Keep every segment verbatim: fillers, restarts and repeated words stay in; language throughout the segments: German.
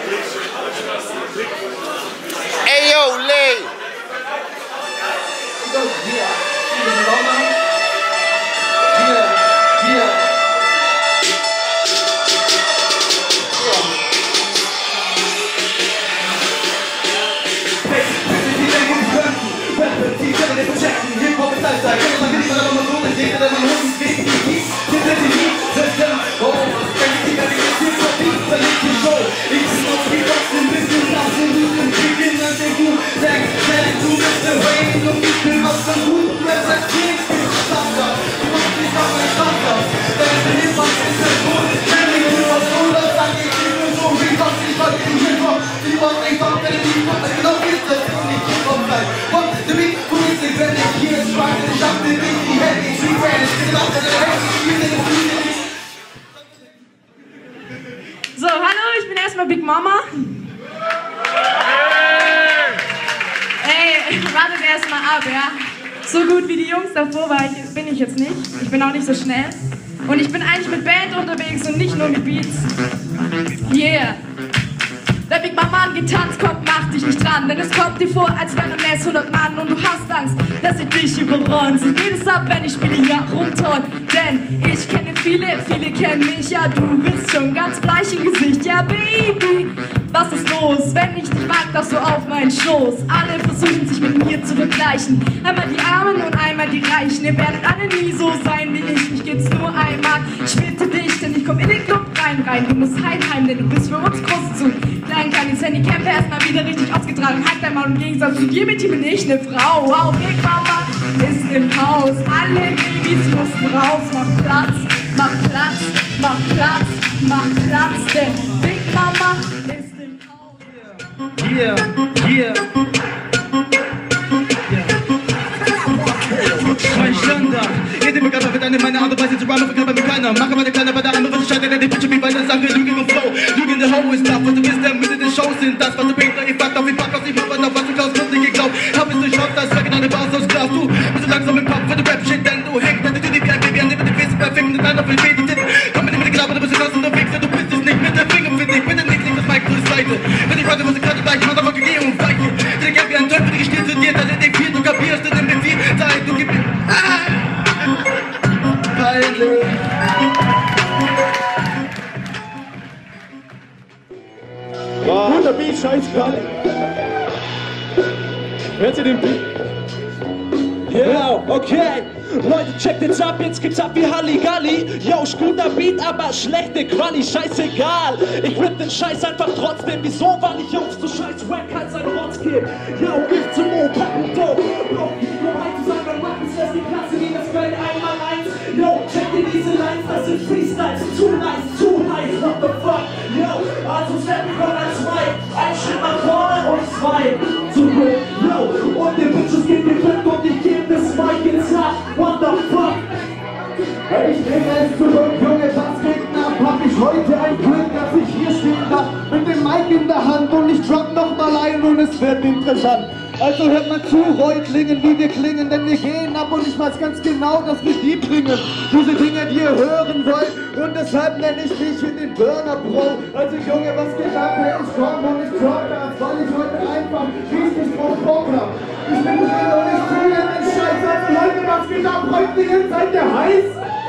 Ey, yo, Lee! So, hallo, ich bin erstmal Big Mama. Ey, wartet erstmal ab, ja. So gut wie die Jungs davor war ich, bin ich jetzt nicht. Ich bin auch nicht so schnell. Und ich bin eigentlich mit Band unterwegs und nicht nur mit Beats. Yeah. Der Big Mama getanzt kommt, mach dich nicht dran, denn es kommt dir vor, als wären es hundert Mann und du hast Angst, dass ich dich überrollen. Sie geht es ab, wenn ich spiele, ja, rumtoll. Denn ich kenne viele, viele kennen mich, ja, du bist schon ganz bleich im Gesicht. Ja, Baby, was ist los? Wenn ich dich mag, darfst du auf meinen Schoß. Alle versuchen sich mit mir zu vergleichen. Einmal die Armen und einmal die Reichen. Ihr werdet alle nie so sein wie ich. Mich gibt's nur einmal. Ich bitte dich, denn ich komm in den Club rein, rein. Du musst heim, heim, denn du bist für uns groß zu klein. Kleines Handicap erstmal wieder richtig ausgetragen. Halt einmal im Gegensatz zu dir, Mädchen, bin ich ne Frau. Wow, Big Mama ist im Haus. Alle Babys mussten raus. Mach Platz, mach Platz, mach Platz, mach Platz, denn Big Mama ist im Haus. Yeah, yeah. Standard. Jede Begabung wird eine meiner Art und Weise zu rhymen, verkörper mit keiner. Mache meine Kleine bei der andere, was scheint, der die Bitch wie bei der Sache, Lüge und Flow. Lügende Ho ist das, was du bist, der Mitte des Shows sind das, was du bringst, ich pack auf, ich pack aus, ich mach was, was du klaust, wird nicht geglaubt. Hab es durchschaut, das Werk in eine Basis aus Glas. Du bist so langsam im Kopf, wenn du Rap-Shit, denn du hängst, denn du dir wie ein Baby an dir mit dem Wesen perfekt, mit einer für die Titel. Komm mit dem Gelaber, du bist so krass unterwegs, du bist es nicht mit der Finger, für dich, bitte nicht, leg das Mic zur Seite. Wenn ich heute, was ich gerade gleich mache, aber geh und weiche. Der Geld wie ein Teufel, die gesteht zu dir, da sind die vier, du kapierst, du nimm mir viel Zeit, du gibst mir... Guter Beat, scheißegal. Hört ihr den Beat? Genau, okay. Leute, checkt jetzt ab, jetzt geht's ab wie Halligalli. Yo, guter Beat, aber schlechte Quali, scheißegal. Ich ripp den Scheiß einfach trotzdem. Wieso? Weil ich Jungs so scheiß Wack halt sein Rotz geb. Yo, Gift zum Mo, packen Dope. Brauch nicht nur rein zu sein, beim Rappen ist das die Klasse, wie das Feld einmal eins. Yo, check dir diese Lines, das sind Freestyles. Too nice, too nice, what the fuck. Yo, also steppen von als zwei. Ein Schritt nach vorne und zwei zurück. Yo, und die Bitches geben den Glück und ich geb das Mic ins Hack. What the fuck? Hey, ich bringe es zurück, Junge, was geht ab? Hab ich heute ein Glück, dass ich hier stehen darf mit dem Mic in der Hand und ich drop noch mal ein und es wird interessant. Also hört mal zu, Reutlingen, wie wir klingen, denn wir gehen ab und ich weiß ganz genau, dass wir die bringen. Diese Dinge, die ihr hören wollt und deshalb nenne ich mich in den Burner Bro. Also Junge, was geht ab? Hey, ich komm und ich drop das, weil ich heute einfach richtig drauf Bock hab. Ich bin drin und ich fühle den Scheiß. Also Leute, was geht ab? Reutlingen, seid ihr heiß?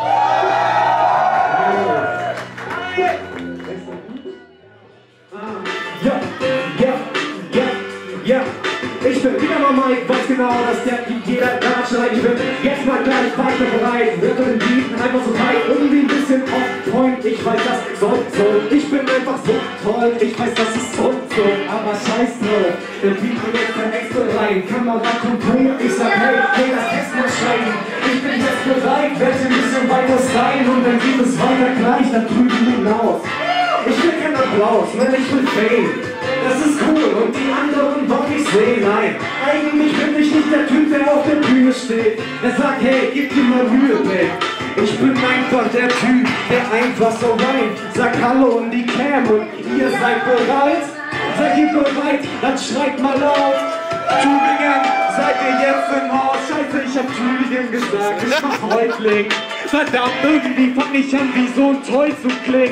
Ja, ja, ja, ja. Ich bin wieder mal Mike, weiß genau, dass der jeder da schreit. Ich bin jetzt mal gleich weiter bereit. Wird den Beaten einfach so tight, irgendwie ein bisschen off point. Ich weiß, das soll so. Ich bin einfach so toll. Ich weiß, das ist so so. Aber scheiß drauf. Der Beat wird jetzt ein extra rein. Kamera kommt hoch. Ich sag, hey, hey, das Text muss schreiben. Ich bin jetzt bereit, werde ein bisschen weiter stylen. Und dann geht es weiter gleich, dann drüben hinaus. Ich will keinen Applaus, nein, ich will Fame. Das ist cool und die anderen wollen ich sehen. Nein, eigentlich bin ich nicht der Typ, der auf der Bühne steht. Der sagt, hey, gib dir mal Mühe, babe. Ich bin einfach der Typ, der einfach so rein. Sag Hallo in die Cam und ihr seid bereit? Seid ihr bereit? Dann schreit mal laut. Tübingen, seid ihr jetzt im Haus? Scheiße, ich hab Tübingen gesagt, ich mach Reutlingen. Verdammt, irgendwie fang ich an, wie so ein Toy zu klingen.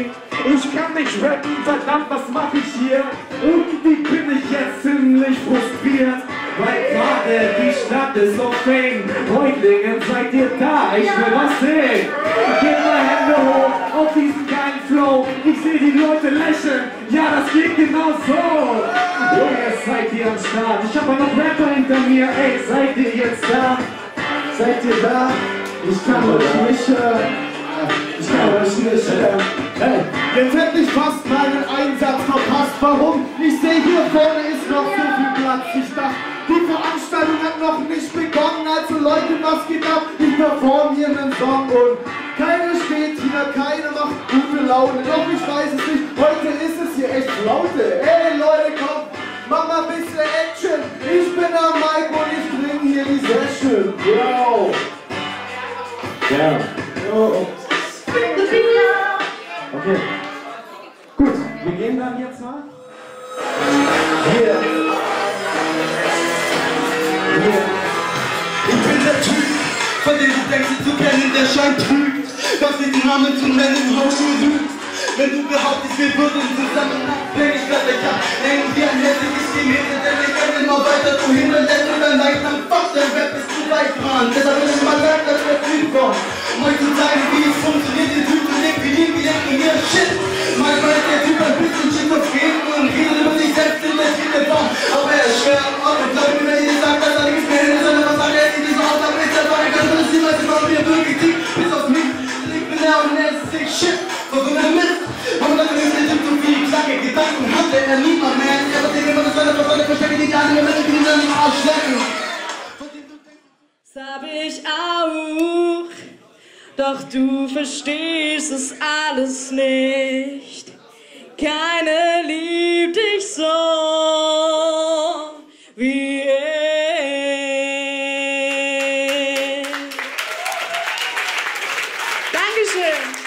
Ich kann nicht rappen, verdammt, was mach ich hier? Irgendwie bin ich jetzt ziemlich frustriert, weil gerade die Stadt ist auf Fame. Reutlingen, seid ihr da? Ich will was sehen. Gebt mal Hände hoch auf diesen geilen Flow. Ich sehe die Leute lächeln, ja, das geht genau so. Oh, jetzt seid ihr am Start. Ich hab noch Rapper hinter mir, ey, seid ihr jetzt da? Seid ihr da? Ich kann euch nicht hören. Ich kann euch nicht hören. Hey, jetzt hätte ich fast meinen Einsatz verpasst. Warum? Ich sehe, hier vorne ist noch so viel Platz. Ich dachte, die Veranstaltung hat noch nicht begonnen. Also Leute, was geht ab? Ich perform hier einen Song und keiner steht hier, keiner macht gute Laune. Doch ich weiß es nicht, heute ist es hier echt Flaute. Ey Leute, komm, mach mal ein bisschen Action. Ich bin am Mic und ich bring hier die Session. Wow. Ja. Oh. Okay. Gut, wir gehen dann jetzt mal. Hier. Hier. Ich bin der Typ, von dem du denkst, ihn zu kennen, der scheint trügt. Doch den Namen zu nennen, hau du lügst. Wenn du behauptest, wir würden zusammen abhängig, werd ich ab. Hängen wir ein hässliches Gemälde, denn wir können immer weiter zu hindern. Lässt du dein Leicht am Fach, dein Rap ist zu weit dran. Deshalb will ich mal sagen, dass der Typ kommt. Um euch zu zeigen, wie es funktioniert, den Typ zu legen, wie ihn, wie denken wir, shit. Manchmal ist der Typ ein bisschen schizophren und redet über sich selbst in der dritte Form. Aber er ist schwer am Ort und glaub mir, wenn ich dir sag, dass er nichts mehr hin ist, sondern was sagt er, sieht nicht so aus, aber ist er doch, ich kann alles niemals über mir wirklich tief, bis auf mich. Ich bin der und er ist sick shit, so so eine Mist. Und dann ist der Typ so viel Klacke, Gedanken hat er niemand mehr. Er wird dir immer das seine Verstande verstecken, die gar nicht mehr mit, die dann im Arsch lecken. Das hab ich auch, doch du verstehst es alles nicht. Keine liebt dich so wie ich. Dankeschön.